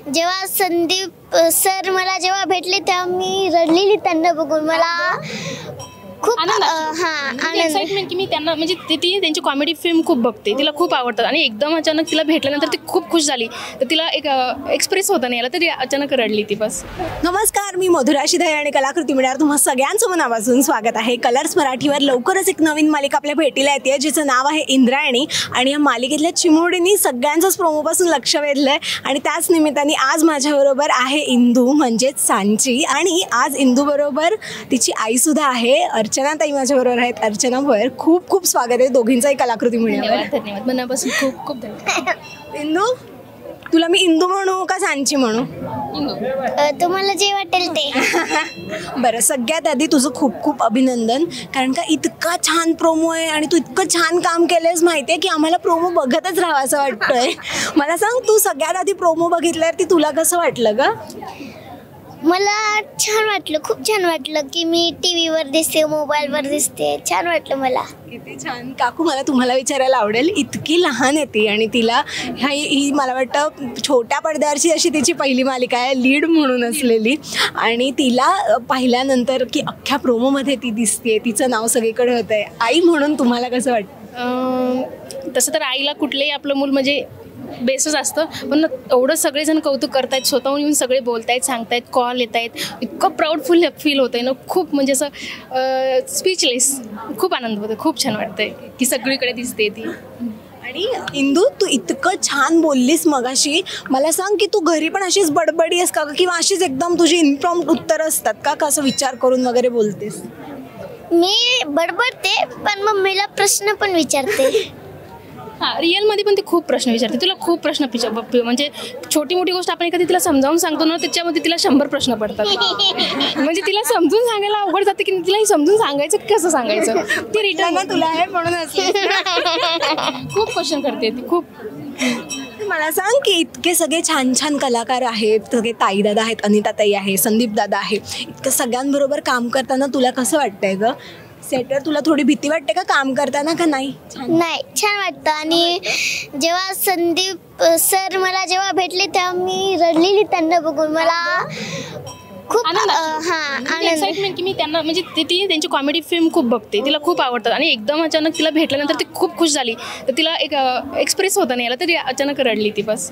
जेव्हा संदीप सर मला जेव्हा भेटले तेव्हा मी रडलेली त्यांना बघून. मला खूप आनंद एक्साइटमेंट की मी त्यांना म्हणजे ती त्यांची कॉमेडी फिल्म खूप बघते, तिला खूप आवडतात आणि एकदम अचानक तिला भेटल्यानंतर ती खूप खुश झाली. तर तिला एक एक्सप्रेस होता नाही आला तरी अचानक रडली ती बस. नमस्कार, मी मधुरा शिधाळे आणि कलाकृती मीडियावर तुम्हा सगळ्यांचं मनापासून स्वागत आहे. कलर्स मराठीवर लवकरच एक नवीन मालिका आपल्या भेटीला येते जिचं नाव आहे इंद्रायणी आणि या मालिकेतल्या चिमुरडींनी सगळ्यांचंच प्रोमोपासून लक्ष वेधलं आहे आणि त्याच निमित्ताने आज माझ्याबरोबर आहे इंदू म्हणजेच सांची आणि आज इंदूबरोबर तिची आईसुद्धा आहे. अर्चना ताई माझ्याबरोबर आहेत. अर्चना भोयर, खूप खूप स्वागत आहे दोघींचंही कलाकृती मीडियावर. धन्यवाद, मनापासून खूप खूप धन्यवाद. इंदू, तुला मी इंदू म्हणू का सांची म्हणू? तुम्हाला जे वाटेल ते. बरं, सगळ्यात आधी तुझं खूप खूप अभिनंदन, कारण का इतका छान प्रोमो आहे आणि तू इतकं छान काम केलंयस माहिती आहे की आम्हाला प्रोमो बघतच राहावं असं वाटतंय. मला सांग, तू सगळ्यात आधी प्रोमो बघितल्यावर ती तुला कसं वाटलं ग? मला छान वाटलं, खूप छान वाटलं की मी टीव्हीवर दिसते, मोबाईलवर दिसते. छान वाटलं मला. किती छान. काकू, मला तुम्हाला विचारायला आवडेल, इतकी लहान आहे ती आणि तिला ही मला वाटतं छोट्या पडद्यावरची अशी तिची पहिली मालिका आहे, लीड म्हणून असलेली, आणि तिला पाहिल्यानंतर की अख्ख्या प्रोमोमध्ये ती दिसते, तिचं नाव सगळीकडे होतं आहे, आई म्हणून तुम्हाला कसं वाटतं? तसं तर आईला कुठलंही आपलं मूल म्हणजे बेसच असतं, पण एवढं सगळेजण कौतुक करतायत, स्वतःहून येऊन सगळे बोलतायत, सांगतायत, कॉल येत आहेत, इतकं प्राऊडफुल फील होतं आहे ना, खूप म्हणजे असं स्पीचलेस. खूप आनंद होतो, खूप छान वाटतंय की सगळीकडे दिसते ती. आणि इंदू, तू इतकं छान बोललीस मगाशी, मला सांग की तू घरी पण अशीच बडबडी आहेस का, किंवा अशीच एकदम तुझी इनप्रॉम्प्ट उत्तरं असतात का, कसं विचार करून वगैरे बोलतेस? मी बडबडते पण मम्मीला प्रश्न पण विचारते. हां, रिअलमध्ये पण ती खूप प्रश्न विचारते, तुला खूप प्रश्न म्हणजे छोटी मोठी गोष्ट आपण एखादी तिला समजावून सांगतो ना, त्याच्यामध्ये तिला 100 प्रश्न पडतात. म्हणजे तिला समजून सांगायला अवघड जाते की तिला समजून सांगायचं कसं सांगायचं, ती रिटर्न तुला आहे म्हणून खूप क्वेश्चन करते ती खूप. मला सांग की इतके सगळे छान छान कलाकार आहेत, सगळे ताई दादा आहेत, अनिता ताई आहे, संदीप दादा आहे, इतकं सगळ्यांबरोबर काम करताना तुला कसं वाटतंय ग? सेटवर तुला थोडी भीती वाटते का काम करताना का नाही? नाही, छान वाटतं. आणि जेव्हा संदीप सर मला जेव्हा भेटले तेव्हा मी रडलेली त्यांना बघून. मला खूप एक्साइटमेंट की मी त्यांना म्हणजे ती त्यांची कॉमेडी फिल्म खूप बघते, तिला खूप आवडतात आणि एकदम अचानक तिला भेटल्यानंतर ती खूप खुश झाली. तर तिला एक एक्सप्रेस होता नाही आला तरी अचानक रडली ती बस.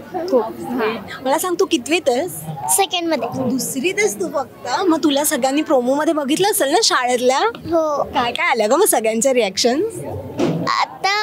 मला सांग, तू कितवीत आहेस? सेकंडमध्ये. दुसरीतच तू फक्त. मग तुला सगळ्यांनी प्रोमोमध्ये बघितलं असेल ना शाळेतल्या? हो. काय काय आलं ग मग सगळ्यांच्या रिॲक्शन? आता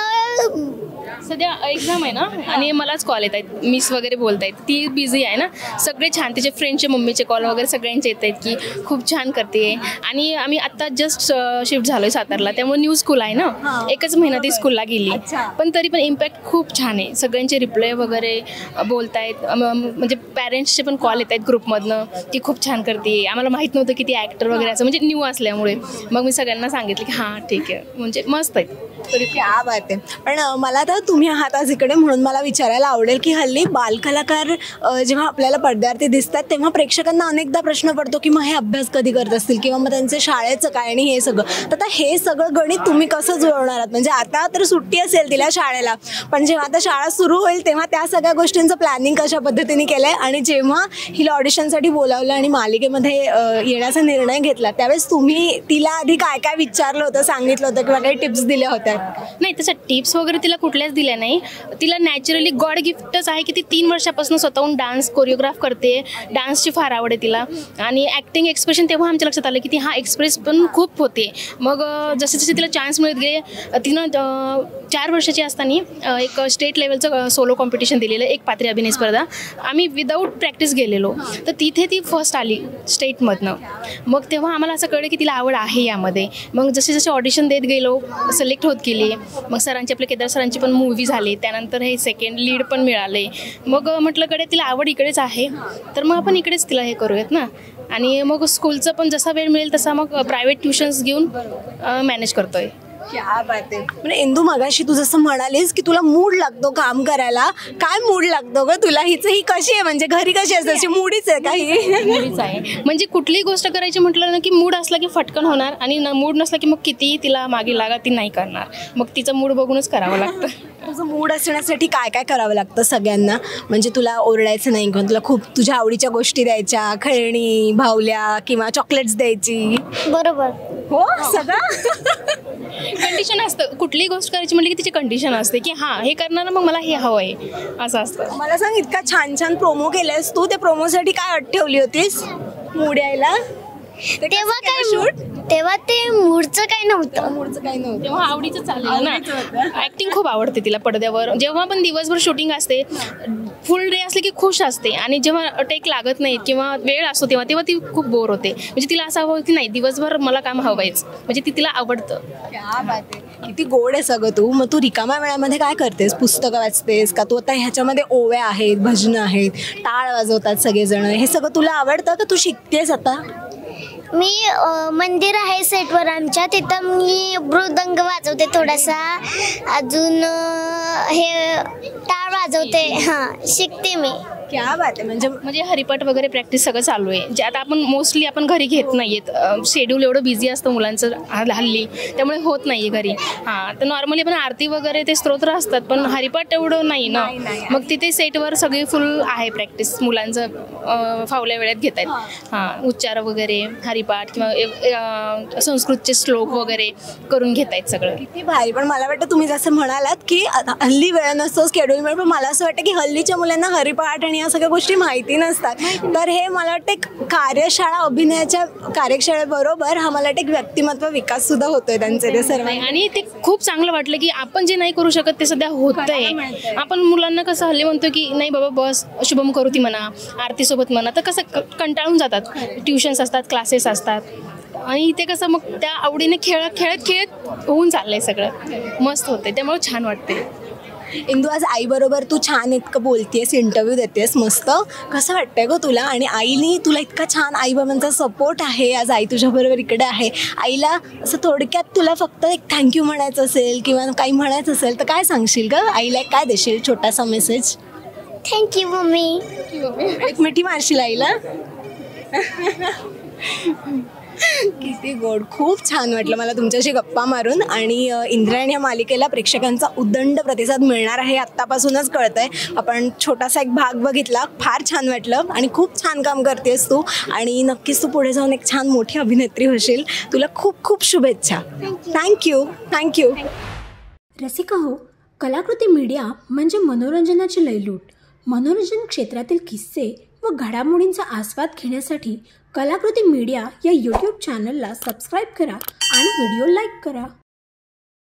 सध्या एक्झाम आहे ना आणि मलाच कॉल येत आहेत, मिस वगैरे बोलत आहेत, ती बिझी आहे ना. सगळे छान, तिचे फ्रेंडचे मम्मीचे कॉल वगैरे सगळ्यांचे येत आहेत की खूप छान करते. आणि आम्ही आत्ता जस्ट शिफ्ट झालो आहे सातारला, त्यामुळे न्यू स्कूल आहे ना, एकच महिना ती स्कूलला गेली, पण तरी पण इम्पॅक्ट खूप छान आहे. सगळ्यांचे रिप्लाय वगैरे बोलत आहेत, म्हणजे पॅरेंट्सचे पण कॉल येत आहेत ग्रुपमधनं की खूप छान करते. आम्हाला माहीत नव्हतं की ती ॲक्टर वगैरे असं म्हणजे न्यू असल्यामुळे. मग मी सगळ्यांना सांगितलं की हां ठीक आहे, म्हणजे मस्त आहेत. तरी क्या बात आहे. पण मला तर तुम्ही आहात आज इकडे म्हणून मला विचारायला आवडेल की हल्ली बालकलाकार जेव्हा आपल्याला पडद्यावरती दिसतात तेव्हा प्रेक्षकांना अनेकदा प्रश्न पडतो की मग हे अभ्यास कधी करत असतील किंवा मग त्यांचे शाळेचं काय आणि हे सगळं. तर आता हे सगळं गणित तुम्ही कसं जुळवणार आहात? म्हणजे आता तर सुट्टी असेल तिला शाळेला, पण जेव्हा आता शाळा सुरू होईल तेव्हा त्या सगळ्या गोष्टींचं प्लॅनिंग कशा पद्धतीने केलं आहे, आणि जेव्हा हिला ऑडिशनसाठी बोलावलं आणि मालिकेमध्ये येण्याचा निर्णय घेतला त्यावेळेस तुम्ही तिला आधी काय काय विचारलं होतं, सांगितलं होतं किंवा काही टिप्स दिल्या होत्या? नाही, तसं टिप्स वगैरे तिला कुठल्याच दिल्या नाही. तिला नॅचरली गॉड गिफ्टच आहे की ती 3 वर्षापासून स्वतःहून डान्स कोरिओग्राफ करते, डान्सची फार आवड आहे तिला. आणि ॲक्टिंग एक्सप्रेशन तेव्हा आमच्या लक्षात आलं की ती हा एक्सप्रेस पण खूप होते. मग जसे जसे तिला चान्स मिळत गेले, तिनं 4 वर्षाची असताना एक स्टेट लेवलचं सोलो कॉम्पिटिशन दिलेलं, एक पात्री अभिनय स्पर्धा. आम्ही विदाऊट प्रॅक्टिस गेलेलो, तर तिथे ती फर्स्ट आली स्टेटमधनं. मग तेव्हा आम्हाला असं कळलं की तिला आवड आहे यामध्ये. मग जसे जसे ऑडिशन देत गेलो, सिलेक्ट होत गेली. मग सरांची, आपल्या केदार सरांची पण मूवी झाली, त्यानंतर हे सेकंड लीड पण मिळाले. मग म्हटलं कडे तिला आवड इकडेच आहे, तर मग आपण इकडेच तिला हे करूयात ना. आणि मग स्कूलचं पण जसा वेळ मिळेल तसा मग प्रायव्हेट ट्युशन्स घेऊन मॅनेज करतोय. क्या बात आहे. म्हणजे इंदू, मगाशी तू जसं म्हणालीस की तुला मूड लागतो काम करायला, काय मूड लागतो ग तुला? ही कशी आहे, म्हणजे घरी कशी असते, अशी मूडीच आहे का ही? मूडच आहे. म्हणजे कुठलीही गोष्ट करायची म्हटलं ना की मूड असला की फटकन होणार, आणि मूड नसला की मग कितीही तिला मागे लागा ती नाही करणार. मग तिचं मूड बघूनच करावं लागतं. तुझं मूड असण्यासाठी काय काय करावं लागतं सगळ्यांना? म्हणजे तुला ओरडायचं नाही किंवा तुला खूप तुझ्या आवडीच्या गोष्टी द्यायच्या, खेळणी, भावल्या किंवा चॉकलेट्स द्यायची? बरोबर. हो, सगळं. कंडिशन असतं. कुठलीही गोष्ट करायची म्हटली की तिची कंडिशन असते की हां हे करणार ना, मग मला हे हवं आहे, असं असतं. मला सांग, इतका छान छान प्रोमो केलायस तू, त्या प्रोमोसाठी काय अट ठेवली होतीस मूड यायला? तेव्हा ते मूडचं काही नव्हतं. मूडचं काही नव्हतं. तेव्हा आवडीचं चाललेलं ना. ॲक्टिंग खूप आवडते तिला पडद्यावर. जेव्हा पण दिवसभर शूटिंग असते, फुल डे असले की खुश असते, आणि जेव्हा टेक लागत नाहीत किंवा वेळ असतो तेव्हा ती खूप बोर होते. म्हणजे तिला असं हवं की नाही, दिवसभर मला काम हवंयच, म्हणजे तिला आवडतं. क्या बात आहे. किती गोड आहे सगळं. तू मग तू रिकाम्या वेळामध्ये काय करतेस? पुस्तकं वाचतेस का? तू आता ह्याच्यामध्ये ओव्या आहेत, भजनं आहेत, टाळ वाजवतात सगळेजण, हे सगळं तुला आवडतं का? तू शिकतेस आता? मी मंदिर आहे सेटवर आमच्या, तिथं मी मृदंग वाजवते थोडासा, अजून हे टाळ वाजवते. हां, शिकते मी. क्या बात आहे. म्हणजे हरिपाठ वगैरे प्रॅक्टिस सगळं चालू आहे, जे आता मोस्टली आपण घरी घेत नाहीयेत. शेड्यूल एवढं बिझी असतं मुलांचं हल्ली, त्यामुळे होत नाही आहे घरी. हां, तर नॉर्मली पण आरती वगैरे ते स्तोत्र असतात, पण हरिपाठ एवढं नाही ना. मग तिथे सेटवर सगळी फुल आहे प्रॅक्टिस मुलांचं, फावल्या वेळात घेत आहेत. हां, उच्चार वगैरे, हरिपाठ किंवा संस्कृतचे श्लोक वगैरे करून घेत आहेत सगळं. किती भारी. पण मला वाटतं तुम्ही जसं म्हणालात की हल्ली वेळ नसतो, स्केड्यूल मिळतो, पण मला असं वाटतं की हल्लीच्या मुलांना हरिपाठ आणि या सगळ्या गोष्टी माहिती नसतात. तर हे मला वाटतं एक कार्यशाळा, अभिनयाच्या कार्यशाळेबरोबर हा मला वाटतं एक व्यक्तिमत्व विकास सुद्धा होतोय त्यांचे ते सर्व. आणि ते खूप चांगलं वाटलं की आपण जे नाही करू शकत ते सध्या होतंय. आपण मुलांना कसं हल्ली म्हणतो की नाही बाबा बस शुभम करोती म्हणा, आरतीसोबत म्हणा, तर कसं कंटाळून जातात. ट्युशन्स असतात, क्लासेस असतात, आणि इथे कसं मग त्या आवडीने खेळत होऊन चाललंय सगळं. मस्त होते, त्यामुळे छान वाटते. इंदू, आज आईबरोबर तू छान इतकं बोलतेस, इंटरव्ह्यू देतेस, मस्त. कसं वाटतंय गं तुला? आणि आईने तुला इतका छान आईबाबांचा सपोर्ट आहे, आज आई तुझ्याबरोबर इकडे आहे. आईला असं थोडक्यात तुला फक्त एक थँक्यू म्हणायचं असेल किंवा काही म्हणायचं असेल तर काय सांगशील गं? आईला काय देशील छोटासा मेसेज? Thank you mummy. एक मिठी मारशील आईला? किती गोड. खूप छान वाटलं मला तुमच्याशी गप्पा मारून. आणि इंद्रायणी या मालिकेला प्रेक्षकांचा उदंड प्रतिसाद मिळणार आहे, आत्तापासूनच कळतंय. आपण छोटासा एक भाग बघितला, फार छान वाटलं आणि खूप छान काम करतेस तू, आणि नक्कीच तू पुढे जाऊन एक छान मोठी अभिनेत्री होशील. तुला खूप खूप शुभेच्छा. थँक्यू. रसिका हो, कलाकृती मीडिया म्हणजे मनोरंजनाची लयलूट. मनोरंजन क्षेत्रातील किस्से व घडामोडींचा आस्वाद घेण्यासाठी कलाकृती मीडिया या यूट्यूब चॅनलला सबस्क्राईब करा आणि व्हिडिओ लाईक करा.